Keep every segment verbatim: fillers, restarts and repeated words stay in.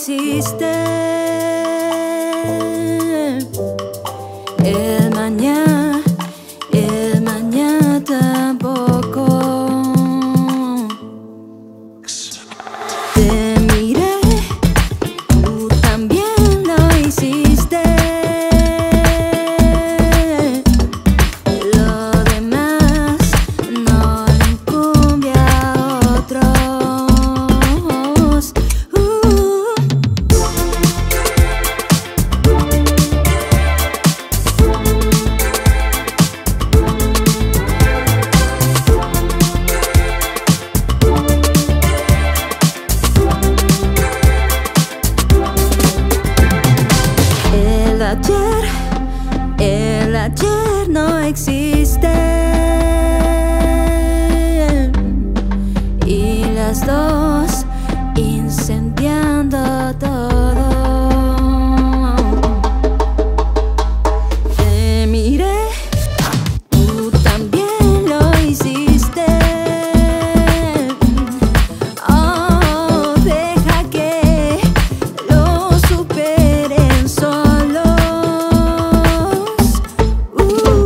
existe. El mañana, el mañana tampoco. Te miré, tú también lo hiciste. Lo demás no le incumbe a otros. Uh. El ayer, el ayer no existe. Y las dos incendiando todo. Te miré, tú también lo hiciste. Oh, deja que lo superen solos. Uh.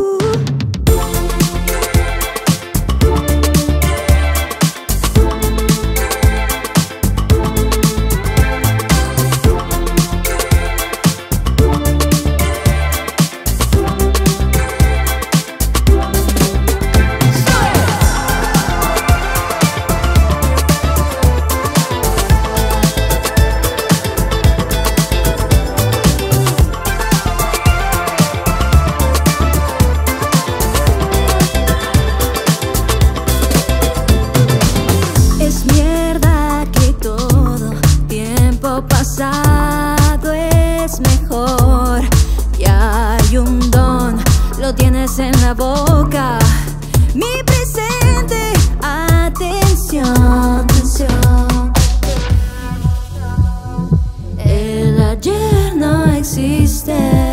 Es mierda que todo tiempo pasado es mejor. Ya hay un don, lo tienes en la boca. Mi presente, atención, atención. El ayer no existe.